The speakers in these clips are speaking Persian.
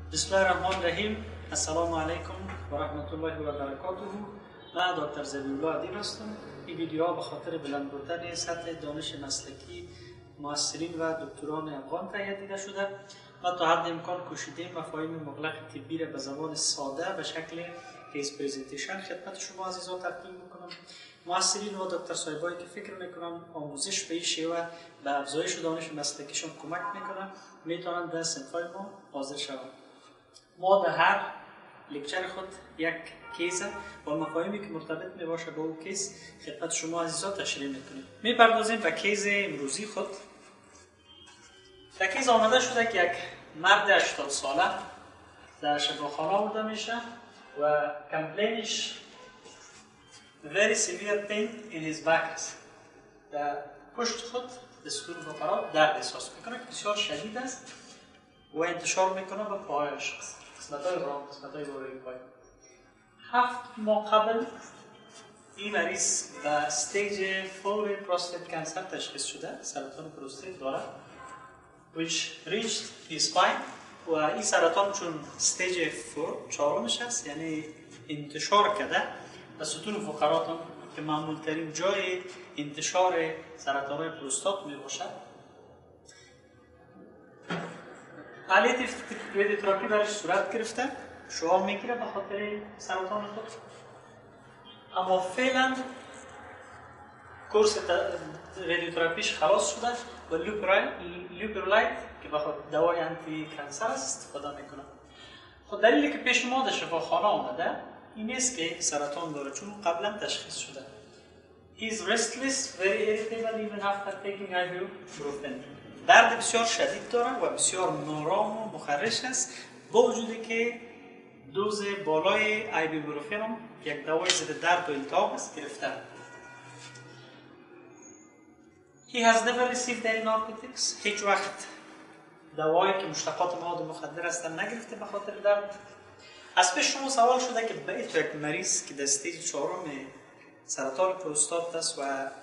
بسم الله الرحمن الرحیم. السلام علیکم و رحمت الله و برکاته. من دکتر ذبیح‌الله عدیل هستم. این ویدیوها به خاطر بلند بردن سطح دانش مسلکی مؤثرین و دکتران افغان تهیه دیده شده و تا حد امکان کوشیدیم مفاهیم مغلق طبی را به زبان ساده به شکل کیس پرزنتیشن خدمت شما عزیزان تقدیم میکنم. مؤثرین و دکتر صاحبایی که فکر میکنم آموزش به این شیوه به افزایش دانش مسلکیشون کمک میکنه میتونن در صنف‌های ما حاضر شوند. ما در هر لکچر خود یک کیس و مفاهیمی که مرتبط می باشه با اون کیس خدمت شما عزیزان تشریح میکنیم. میپردازیم به کیس امروزی خود. در کیس آمده شده که یک مرد 80 ساله در شفاخانه آورده میشه و کمپلینش very severe pain in his back است. در پشت خود به ستون فقرات درد احساس میکنه که بسیار شدید است و انتشار میکنه به پاهای شخص، قسمت‌های رام، قسمت‌های بالای پای. 7 ماه قبل این مریض به استیج 4 پروستات کانسر تشخیص شده، سرطان پروستات داره which reached his spine و این سرطان چون استیج 4 چهارمش است، یعنی انتشار کرده به ستون فقرات که معمول ترین جای انتشار سرطان پروستات می باشد. عملیات رادیوتراپی برش صورت گرفته، شعاع میگیره به خاطر سرطان خود، اما فعلا کورس رادیوتراپیش خلاص شده و لوپرولایت که بخاطر دوای آنتی کانسر است استفاده میکنه. خود دلیلی که پیش ما در شفاخانه آمده این است که سرطان داره چون قبلا تشخیص شده. He is restless, very irritable even after taking ibuprofen. درد بسیار شدید داره و بسیار نارام و مخرش است با وجودی که دوز بالای ایبوپروفن یک دوای ضد درد و التهاب است گرفته. He has never received any narcotics. هیچ وقت دوایی که مشتقات مواد مخدر هستند نگرفته به خاطر درد. از پیش شما سوال شده که به یک مریض که در استیج 4 سرطان پروستات است و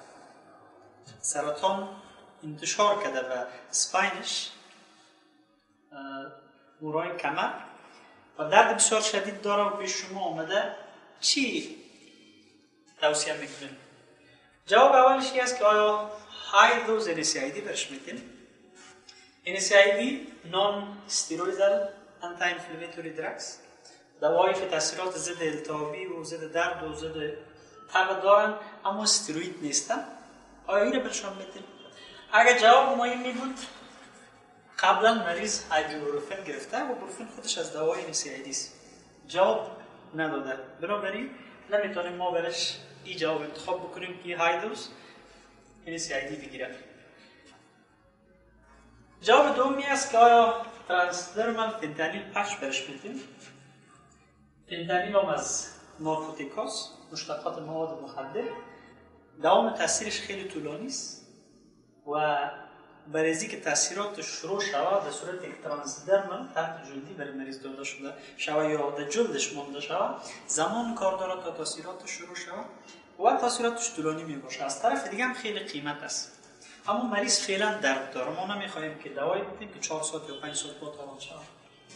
سرطان انتشار کرده و سپاینش مورای کمر و درد بسیار شدید داره و پیش شما آمده چی توصیه میکنیم؟ جواب اولش این است که آیا های دوز NSAID برش میدیم؟ NSAID non-steroidal anti-inflammatory drugs دوایی که تاثیرات ضد التهابی و ضد درد و ضد تب دارن اما استروید نیستن. آیا این رو برشان میدیم؟ اگر جواب ما این می بود قبلا مریض ایبوپروفن گرفته و بروفن خودش از دوای NSAID است. جواب نداده، بنابراین نمیتونیم ما برش این جواب انتخاب بکنیم که های دوز NSAID بگیره. جواب دومی است که آیا ترانسدرمال فنتانیل پچ برش میدیم؟ فنتانیل هم از نارکوتیکاست، مشتقات مواد مخدر. دوام تاثیرش خیلی طولانی است و برای از اینکه تاثیراتش شروع شود به صورت یک ترانسدرمال تحت جلدی برای مریض داده شده شود یا در جلدش مانده شود، زمان کار دارد تا تاثیراتش شروع شود و تاثیراتش طولانی می باشه. از طرف دیگه هم خیلی قیمت است، اما مریض فعلا درد داره، ما نمیخواهیم که دوایی بدیم که 4 ساعت یا 5 ساعت بعد آرام شود.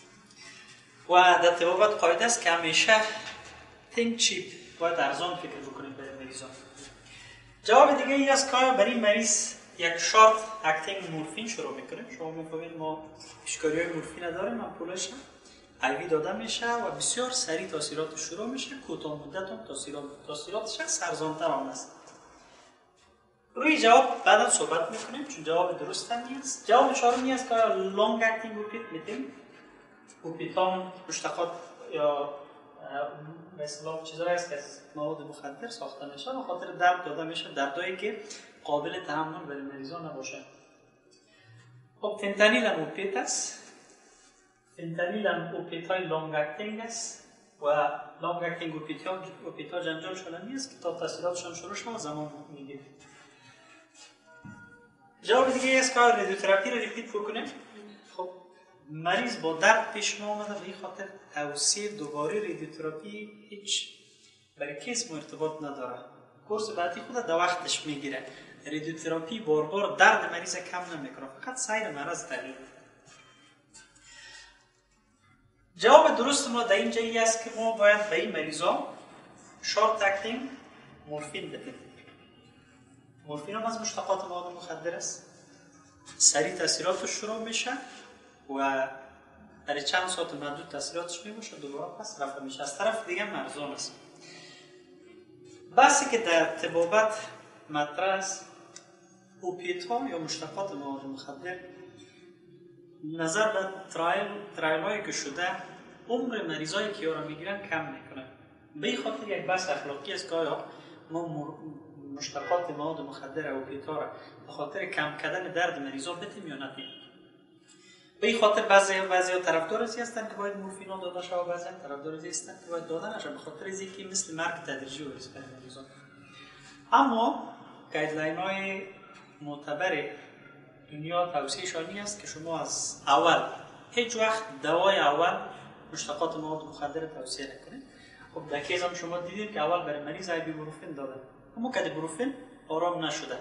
و در طبابت قاعده است که همیشه think cheap، باید ارزان فکر بکنیم برای مریضان. جواب دیگه ای است که برای مریض یک شارت اکتینگ مورفین شروع میکنیم. شما میفهمید ما پیشکاری های مورفین داریم، امپولش ایوی داده میشه و بسیار سریع تاثیرات شروع میشه، کوتاه مدت هم تاثیراتش ارزان‌تر هم است. روی جواب بعدا صحبت میکنیم چون جواب درست هم نیست. جواب چهارمی است که لانگ اکتینگ اوپیت میتیم. اوپیتان مشتقات یا مثلا چیزایی است که از مواد مخدر ساخته میشه و خاطر درد داده میشه، دردایی که قابل تحمل برای مریضان نباشه. خب فنتانیل هم اوپیت است. فنتانیل هم اوپیت های لانگ اکتینگ است و لانگ اکتینگ اوپیت ها جنجال شدنی است که تا تاثیراتشان شروع شد زمان میگیره. جواب دیگه است که رادیوتراپی رو ریپیت بکنیم. خب مریض با درد پیش ما آمده و این خاطر توصیه دوباره رادیوتراپی هیچ برای کیس ارتباط نداره. کورس بعدی خود در وقتش میگیره. رادیوتراپی بار بار درد مریض کم نمیکنه، فقط سیر مرض تغییر میده. جواب درست ما در اینجا ای است که ما باید به این مریضا شارت اکتینگ مورفین بدیم. مورفین هم از مشتقات مواد مخدر است. سریع تاثیراتش شروع میشه و در چند ساعت محدود تاثیراتش میباشه، دوباره پس رفته میشه. از طرف دیگه مرزان است. بحثی که در طبابت مطرح است، اوپیت ها یا مشتقات مواد مخدر نظر به ترایل هایی که شده عمر مریضایی که را میگیرن کم میکنه. به این خاطر یک بحث اخلاقی است که آیا ما مشتقات مواد مخدر اوپیت ها را به خاطر کم کردن درد مریضا بدیم یا ندیم. به این خاطر بعضی طرفدار ازی هستند که باید مورفین ها داده شود، بعضی طرفدار ازی هستند که باید داده نشه، به خاطر از اینکه مثل مرگ تدریجی و ریسک مریضا. اما گایدلاین های معتبر دنیا توصیه شانی است که شما از اول هیچ وقت دوای اول مشتقات مواد مخدر توصیه نکنید. خب در کیس هم شما دیدید که اول برای مریض ایبوپروفن دادن، اما که ایبوپروفن آرام نشده.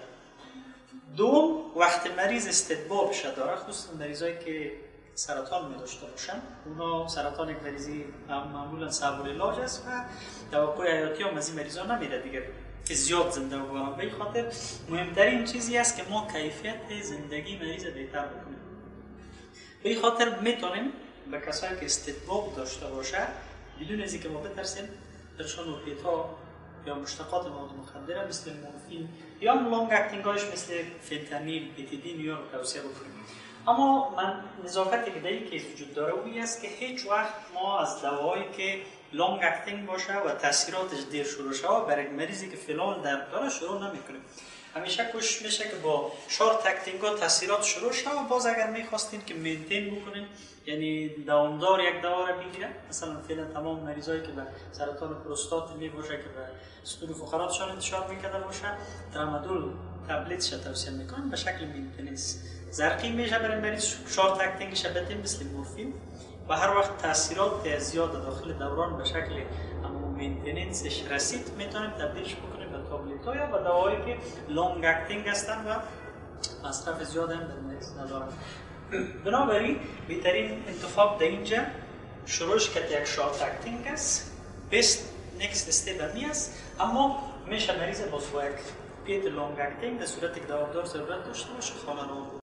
دوم، وقت مریض استدباب شده داره، خصوصا مریضایی که سرطان می داشته باشن، اونا سرطان یک مریضی معمولا صعب العلاج است و توقع حیاتی هم از این مریضا نمیره دیگه که زیاد زنده بمانند. به این خاطر مهمترین چیزی است که ما کیفیت زندگی مریض بهتر بکنیم. به این خاطر میتونیم به کسایی که استدباب داشته باشه بدون از اینکه ما بترسیم درشان اوپیت ها یا مشتقات مواد مخدر مثل مورفین یا لانگ اکتینگ هایش مثل فنتانیل، بتیدین یا رو توصیه بکنیم. اما من نظافتی که در این کیس وجود داره اوی است که هیچ وقت ما از دوایی که لانگ اکتینگ باشه و تاثیراتش دیر شروع شود برای مریضی که فلان درد داره شروع نمیکنیم. همیشه کوشش میشه که با شارت اکتینگ ها تاثیرات شروع شود و باز اگر میخواستین که مینتین بکنین، یعنی دوامدار یک دوا را بگیرن، مثلا فعلا تمام مریضایی که به سرطان پروستات می باشه که به ستون فقراتشان انتشار میکرده باشه ترامادول تبلتش توصیه میکنن به شکل مینتیننس. زرقی میشه برای مریض شارت اکتینگش بدیم مثل مورفین و هر وقت تاثیرات زیاد داخل دوران به شکل مینتیننسش رسید میتونیم تبدیلش بکنیم به تابلت ها یا به دوایی که لانگ اکتینگ هستن و مصرف زیاد هم در مریض ندارن. بنابراین بهترین انتخاب در اینجا شروعش که یک شارت اکتینگ است. بیست نکست استیپ همی است، اما میشه مریض با یک پیت لانگ اکتینگ در صورت که دوامدار ضرورت داشته باشه خانه رو